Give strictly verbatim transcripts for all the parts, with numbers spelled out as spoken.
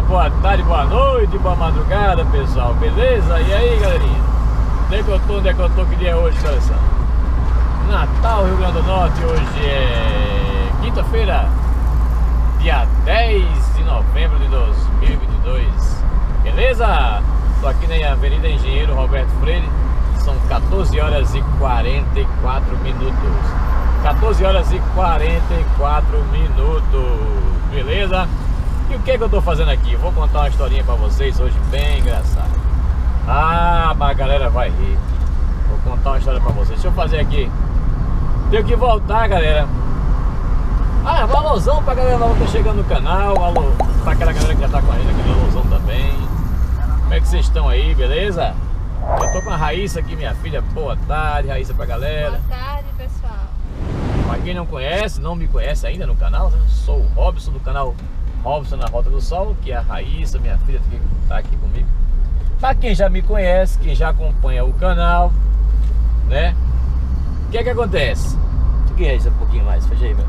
boa tarde, boa noite, boa madrugada, pessoal. Beleza? E aí, galerinha? Onde é que eu tô? Onde é que eu tô? Que dia é hoje, coração? Natal, Rio Grande do Norte. Hoje é quinta-feira, dia dez de novembro de dois mil e vinte e dois. Beleza? Tô aqui na Avenida Engenheiro Roberto Freire. São quatorze horas e quarenta e quatro minutos. quatorze horas e quarenta e quatro minutos. Beleza? E o que é que eu tô fazendo aqui? Vou contar uma historinha pra vocês hoje bem engraçada. Ah, mas a galera vai rir. Vou contar uma história pra vocês. Deixa eu fazer aqui. Tenho que voltar, galera. Ah, um alôzão pra galera nova que tá chegando no canal. Alô pra aquela galera que já tá com a gente, aquele alôzão também. Como é que vocês estão aí, beleza? Eu tô com a Raíssa aqui, minha filha. Boa tarde, Raíssa, pra galera. Boa tarde, pessoal. Pra quem não conhece, não me conhece ainda no canal, né? Sou o Robson do canal Robson na Rota do Sol, que é a Raíssa, minha filha, que tá aqui comigo. Pra quem já me conhece, quem já acompanha o canal, né? O que é que acontece? O que é isso? Um pouquinho mais, fecha aí, velho.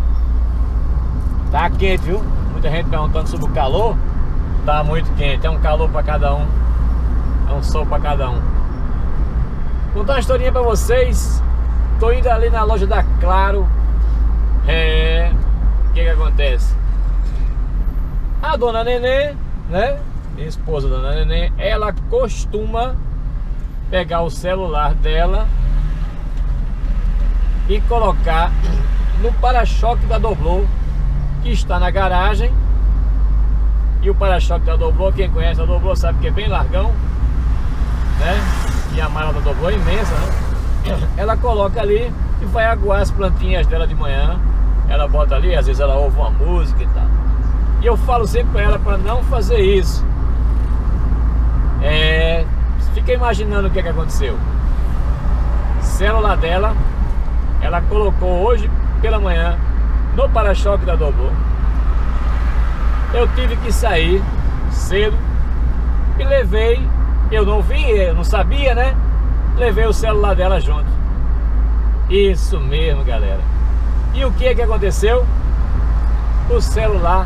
Tá quente, viu? Muita gente perguntando sobre o calor. Tá muito quente, é um calor pra cada um. É um sol pra cada um. Vou contar uma historinha pra vocês. Tô indo ali na loja da Claro. É... O que que acontece? A dona Nenê, né? Minha esposa, dona Nenê, ela costuma pegar o celular dela e colocar no para-choque da Doblô, que está na garagem. E o para-choque da Doblô, quem conhece a Doblô sabe que é bem largão, né? E a mala da Doblô é imensa, né? Ela coloca ali e vai aguar as plantinhas dela de manhã. Ela bota ali, às vezes ela ouve uma música e tal. E eu falo sempre pra ela para não fazer isso. É... Fica imaginando o que é que aconteceu. Celular dela, ela colocou hoje pela manhã no para-choque da Doblô. Eu tive que sair cedo e levei. Eu não vi, eu não sabia, né? Levei o celular dela junto. Isso mesmo, galera. E o que é que aconteceu? O celular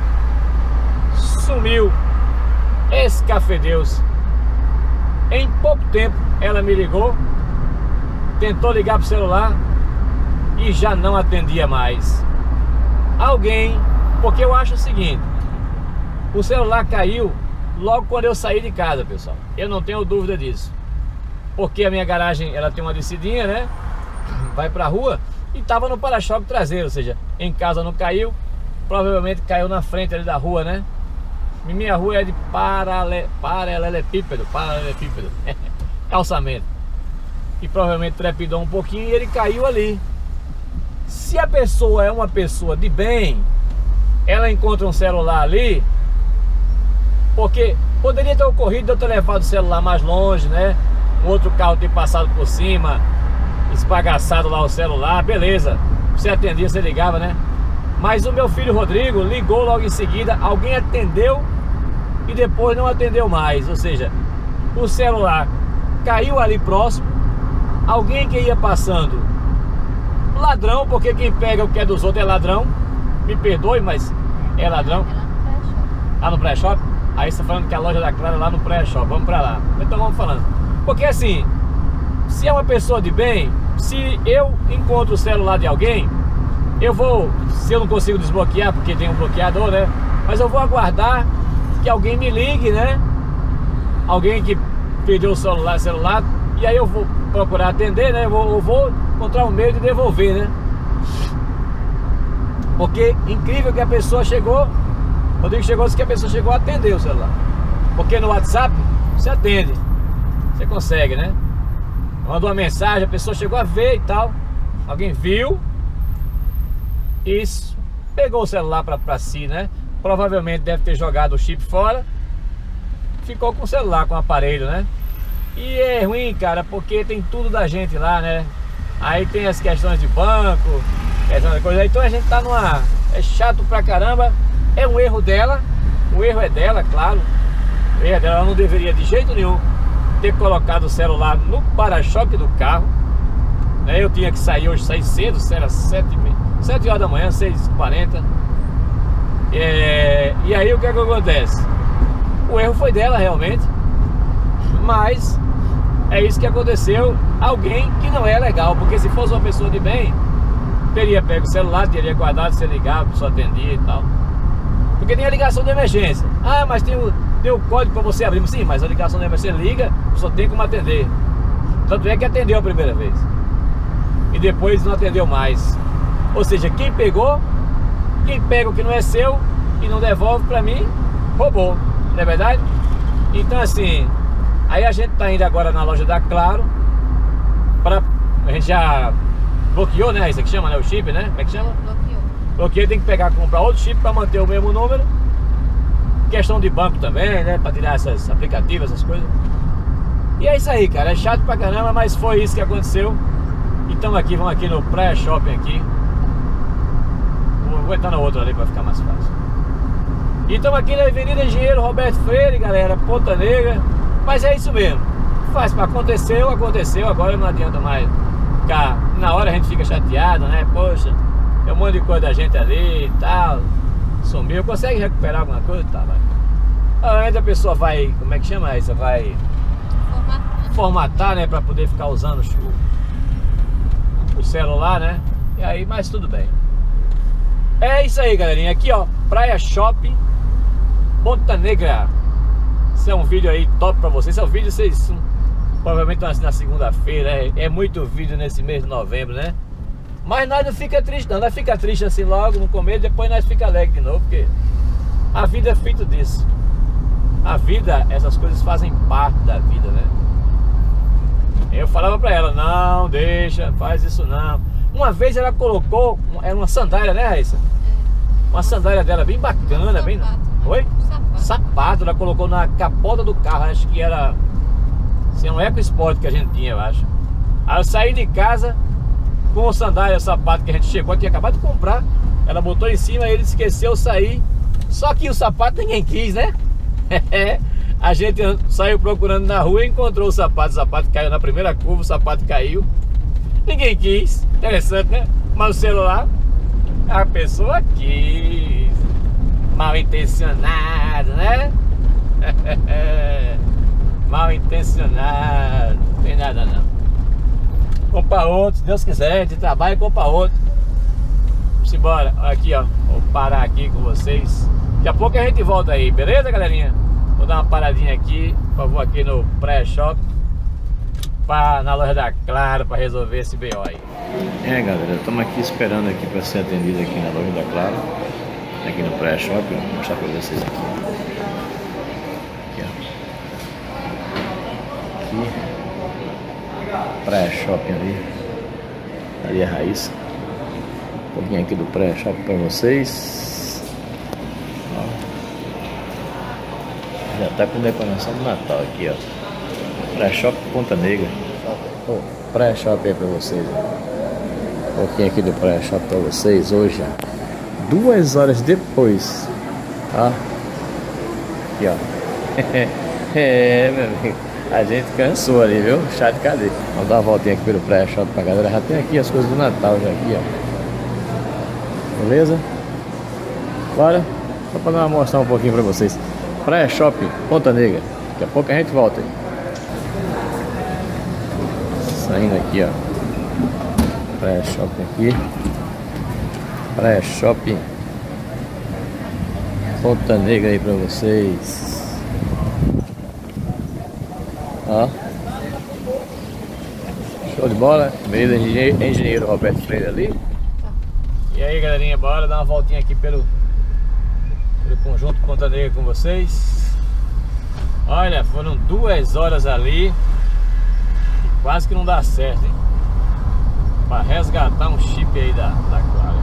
sumiu. Escafedeus. Em pouco tempo ela me ligou, tentou ligar pro celular e já não atendia mais. Alguém, porque eu acho o seguinte, o celular caiu logo quando eu saí de casa, pessoal. Eu não tenho dúvida disso. Porque a minha garagem, ela tem uma descidinha, né? Vai pra rua e tava no para-choque traseiro, ou seja, em casa não caiu, provavelmente caiu na frente ali da rua, né? Minha rua é de parale... paralelepípedo, paralelepípedo, calçamento. E provavelmente trepidou um pouquinho e ele caiu ali. Se a pessoa é uma pessoa de bem, ela encontra um celular ali, porque poderia ter ocorrido de eu ter levado o celular mais longe, né? Um outro carro ter passado por cima, esbagaçado lá o celular, beleza. Você atendia, você ligava, né? Mas o meu filho Rodrigo ligou logo em seguida, alguém atendeu e depois não atendeu mais. Ou seja, o celular caiu ali próximo, alguém que ia passando, ladrão, porque quem pega o que é dos outros é ladrão. Me perdoe, mas é ladrão. Lá no pré-shop? Aí você tá falando que a loja da Clara é lá no pré-shop, vamos pra lá. Então vamos falando. Porque assim, se é uma pessoa de bem, se eu encontro o celular de alguém, eu vou, se eu não consigo desbloquear, porque tem um bloqueador, né? Mas eu vou aguardar que alguém me ligue, né? Alguém que perdeu o celular, celular e aí eu vou procurar atender, né? Eu vou, eu vou encontrar um meio de devolver, né? Porque incrível que a pessoa chegou, Rodrigo chegou, disse que a pessoa chegou a atender o celular. Porque no WhatsApp você atende, você consegue, né? Mandou uma mensagem, a pessoa chegou a ver e tal, alguém viu. Isso, pegou o celular pra, pra si, né? Provavelmente deve ter jogado o chip fora. Ficou com o celular, com o aparelho, né? E é ruim, cara, porque tem tudo da gente lá, né? Aí tem as questões de banco, questões de coisa. Então a gente tá numa... É chato pra caramba. É um erro dela. O erro é dela, claro. O erro é dela, ela não deveria de jeito nenhum ter colocado o celular no para-choque do carro, né? Eu tinha que sair hoje, sair cedo, era sete, sete horas da manhã, seis e quarenta. É, e aí o que é que acontece? O erro foi dela realmente, mas é isso que aconteceu. Alguém que não é legal, porque se fosse uma pessoa de bem, teria pego o celular, teria guardado, se ligava, a pessoa atendia e tal. Porque tem a ligação de emergência. Ah, mas tem o, tem o código para você abrir. Sim, mas a ligação de emergência liga, só tem como atender. Tanto é que atendeu a primeira vez e depois não atendeu mais. Ou seja, quem pegou, quem pega o que não é seu e não devolve pra mim, roubou, não é verdade? Então assim, aí a gente tá indo agora na loja da Claro pra, a gente já bloqueou, né? Isso aqui chama, né? O chip, né? Como é que chama? Bloqueou. Bloqueio, tem que pegar, comprar outro chip pra manter o mesmo número. Questão de banco também, né? Pra tirar essas aplicativos, essas coisas. E é isso aí, cara, é chato pra caramba, mas foi isso que aconteceu. Então aqui, vamos aqui no Praia Shopping aqui. Vou, vou entrar na outra ali pra ficar mais fácil. E estamos aqui na Avenida Engenheiro Roberto Freire, galera, Ponta Negra. Mas é isso mesmo, faz, aconteceu, aconteceu, agora não adianta mais ficar, na hora a gente fica chateado, né? Poxa, tem um monte de coisa da gente ali e tal, sumiu, consegue recuperar alguma coisa? Tá, vai. Aí a pessoa vai, como é que chama isso? Vai Formatar, formatar, né, pra poder ficar usando o, o celular, né? E aí, mas tudo bem. É isso aí, galerinha. Aqui, ó, Praia Shopping, Ponta Negra. Esse é um vídeo aí top pra vocês. Esse é um vídeo, vocês provavelmente na segunda-feira. É, é muito vídeo nesse mês de novembro, né? Mas nós não fica triste não. Nós fica triste assim logo no começo, depois nós fica alegre de novo, porque a vida é feita disso. A vida, essas coisas fazem parte da vida, né? Eu falava pra ela, não, deixa, faz isso não. Uma vez ela colocou, era uma sandália, né, Raíssa? Uma sandália dela bem bacana, bem... Oi? Sapato. Sapato, ela colocou na capota do carro, acho que era... Assim, um EcoSport que a gente tinha, eu acho. Aí eu saí de casa com o sandália, o sapato que a gente chegou, tinha acabado de comprar. Ela botou em cima, ele esqueceu, sair. Só que o sapato ninguém quis, né? A gente saiu procurando na rua e encontrou o sapato. O sapato caiu na primeira curva, o sapato caiu. Ninguém quis. Interessante, né? Mas o celular, a pessoa quis. Mal intencionado, né? Mal intencionado. Não tem nada não. Comprar outro, se Deus quiser, a gente trabalha e compra outro. Vamos embora. Aqui, ó. Vou parar aqui com vocês. Daqui a pouco a gente volta aí, beleza, galerinha? Vou dar uma paradinha aqui, por favor, aqui no Praia Shop, pra, na loja da Claro, para resolver esse B O aí. É, galera, estamos aqui esperando aqui para ser atendido aqui na loja da Claro, aqui no Praia Shop. Vou mostrar para vocês aqui. Aqui, ó. Aqui. Praia Shopping ali. Ali é a Raíssa. Um pouquinho aqui do Praia Shopping para vocês. Já tá com decoração do Natal aqui, ó. Praia Shopping Ponta Negra. Oh, Praia Shopping aí pra vocês, ó. Um pouquinho aqui do Praia Shopping pra vocês hoje, ó. Duas horas depois, ó. Aqui, ó. É, meu amigo, a gente cansou ali, viu? Chá de cadeia. Vamos dar uma voltinha aqui pelo Praia Shopping pra galera. Já tem aqui as coisas do Natal já aqui, ó. Beleza? Bora? Só pra dar uma mostrar um pouquinho pra vocês. Praia Shopping, Ponta Negra. Daqui a pouco a gente volta aí. Saindo aqui, ó. Praia Shopping aqui. Praia Shopping Ponta Negra aí pra vocês. Ó. Show de bola. Avenida Engenheiro Roberto Freire ali. E aí, galerinha, bora dar uma voltinha aqui pelo pelo conjunto Ponta Negra com vocês. Olha, foram duas horas ali. Quase que não dá certo, hein? Pra resgatar um chip aí da, da Claro.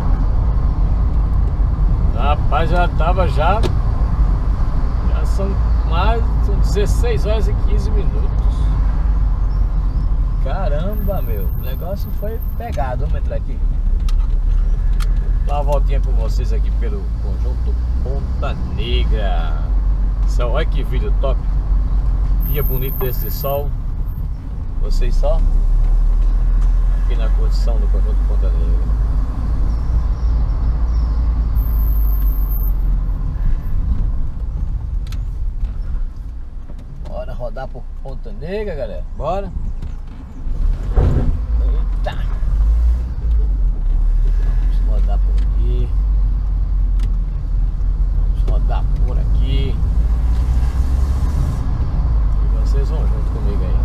Rapaz, já tava já. Já são mais são dezesseis horas e quinze minutos. Caramba, meu. O negócio foi pegado. Vamos entrar aqui. Dar uma voltinha com vocês aqui pelo conjunto Ponta Negra. Só, olha que vídeo top. Dia bonito desse sol. Vocês só aqui na condição do conjunto Ponta Negra. Nega, galera. Bora. Eita. Vamos rodar por aqui. Vamos rodar por aqui. E vocês vão junto comigo aí.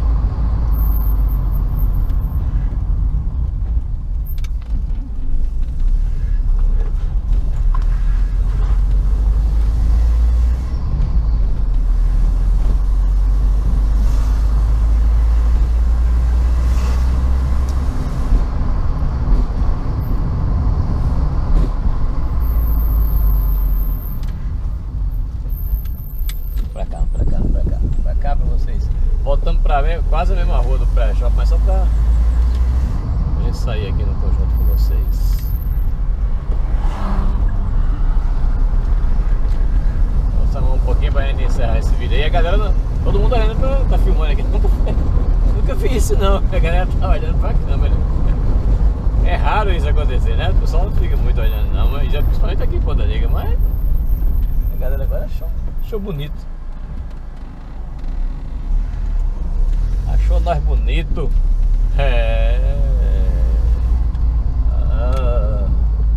Voltamos pra ver, quase a mesma rua do pré-shopping, mas só pra a gente sair aqui no conjunto com vocês. Vou chamar um pouquinho pra gente encerrar esse vídeo aí. A galera, todo mundo olhando pra, tá filmando aqui. Nunca, nunca fiz isso não, a galera tá olhando pra câmera. É raro isso acontecer, né? O pessoal não fica muito olhando não, mas já principalmente aqui em Ponta Negra, mas a galera agora achou, achou bonito. Achou nós bonito. É. Ah.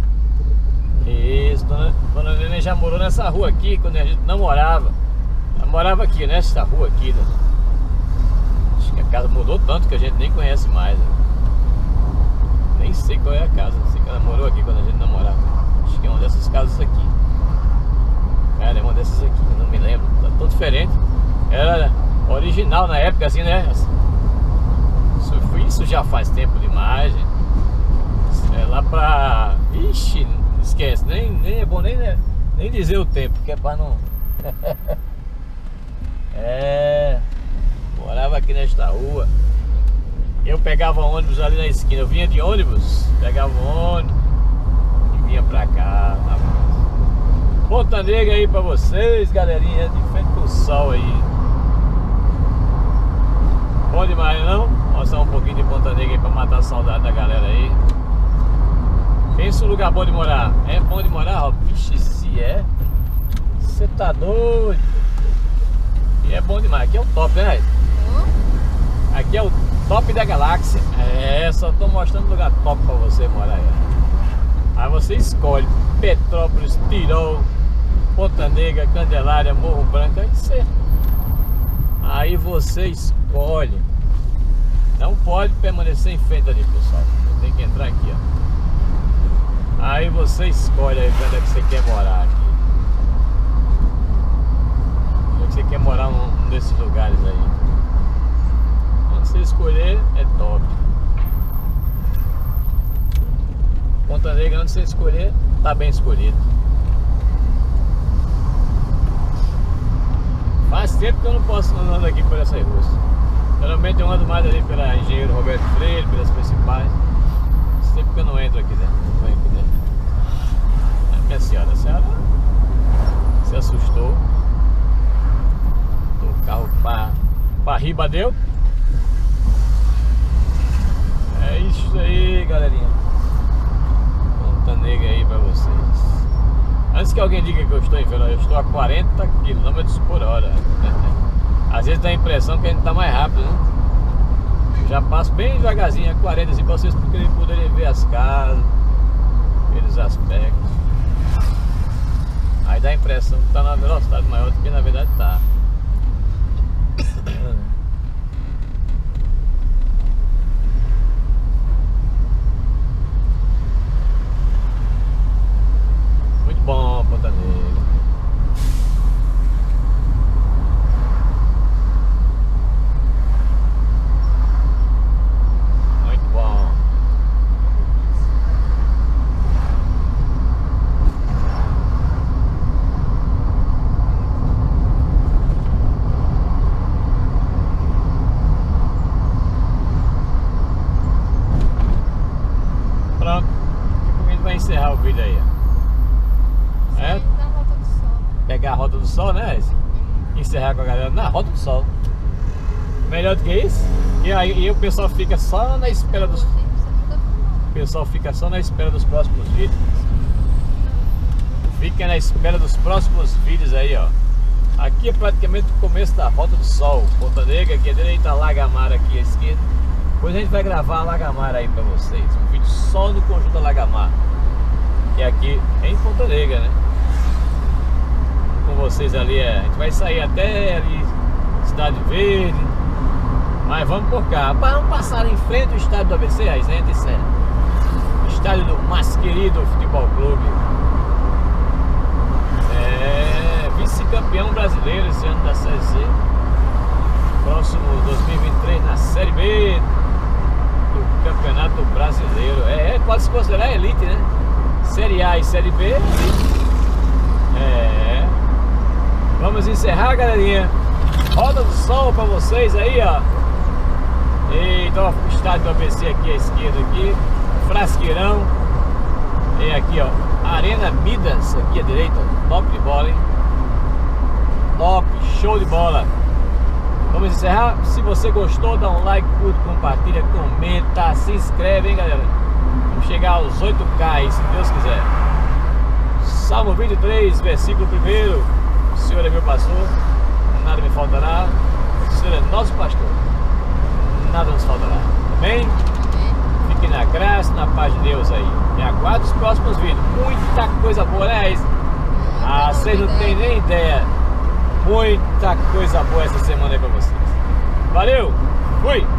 Isso, dona, dona Nenê já morou nessa rua aqui quando a gente não morava. Ela morava aqui, nessa rua aqui, né? Acho que a casa mudou tanto que a gente nem conhece mais, né? Nem sei qual é a casa. Sei que ela morou aqui quando a gente não morava. Acho que é uma dessas casas aqui. Cara, é uma dessas aqui, eu não me lembro. Tá tão diferente. Era original na época, assim, né? Isso, isso já faz tempo demais, gente. É lá pra... Ixi, esquece. Nem, nem é bom nem, né, nem dizer o tempo, que é pra não... É... Morava aqui nesta rua. Eu pegava ônibus ali na esquina. Eu vinha de ônibus, pegava o ônibus e vinha pra cá. Ponta Negra aí pra vocês, galerinha, de frente pro sol aí. Bom demais, não? Mostrar um pouquinho de Ponta Negra aí pra matar a saudade da galera aí. Pensa um lugar bom de morar. É bom de morar, ó. Vixe, se é. Você tá doido. E é bom demais. Aqui é o top, né? Aqui é o top da galáxia. É, só tô mostrando um lugar top pra você morar aí. Aí você escolhe Petrópolis, Tirol, Ponta Negra, Candelária, Morro Branco. Aí você, aí você escolhe. Não pode permanecer em frente ali, pessoal. Tem que entrar aqui, ó. Aí você escolhe aí onde é que você quer morar aqui. Onde é que você quer morar num desses lugares aí. Quando você escolher, é top. Ponta Negra, onde você escolher, tá bem escolhido. Faz tempo que eu não posso andar aqui por essas ruas. Geralmente eu ando mais ali pela Engenheiro Roberto Freire, pelas principais. Faz tempo que eu não entro aqui dentro. Não venho aqui dentro. A minha senhora, a senhora se assustou. O carro pra, pra riba deu. É isso aí, galerinha. Ponta Negra aí pra vocês. Antes que alguém diga que eu estou em velocidade, eu estou a quarenta quilômetros por hora. Às vezes dá a impressão que a gente tá mais rápido, né? Eu já passo bem devagarzinho a quarenta, assim, pra vocês poderem ver as casas, ver os aspectos. Aí dá a impressão que tá numa velocidade maior do que na verdade tá. Muito bom, Ponta Negra. Muito bom. Pronto. A gente vai encerrar o vídeo aí. É? Pegar a Rota do Sol, né? Encerrar com a galera na Rota do Sol. Melhor do que isso. E aí e o pessoal fica só na espera dos. O pessoal fica só na espera dos próximos vídeos. Fica na espera dos próximos vídeos aí, ó. Aqui é praticamente o começo da Rota do Sol. Ponta Negra, aqui à direita, Lagamar aqui à esquerda. Depois a gente vai gravar a Lagamar aí pra vocês. Um vídeo só no conjunto da Lagamar, que é aqui em Ponta Negra, né? Com vocês ali, é. A gente vai sair até ali, Cidade Verde. Mas vamos por cá. Vamos passar em frente ao estádio do A B C, a gente sério. Estádio do mais querido Futebol Clube. É, vice-campeão brasileiro esse ano da Série C. Próximo dois mil e vinte e três na Série B do Campeonato Brasileiro. É, pode se considerar elite, né? Série A e Série B. É. Vamos encerrar, galerinha. Roda do Sol pra vocês aí, ó. Eita, ó, o estádio do A B C aqui à esquerda aqui. Frasqueirão. E aqui, ó, Arena Midas aqui à direita. Top de bola, hein? Top, show de bola. Vamos encerrar. Se você gostou, dá um like, curte, compartilha, comenta, se inscreve, hein, galera. Vamos chegar aos oito K aí, se Deus quiser. Salmo vinte e três, versículo primeiro. O Senhor é meu pastor, nada me faltará. O Senhor é nosso pastor, nada nos faltará. Amém? Fique na graça, na paz de Deus aí. E aguarde os próximos vídeos. Muita coisa boa, né? Ah, vocês não tem nem ideia. Muita coisa boa essa semana aí pra vocês. Valeu, fui!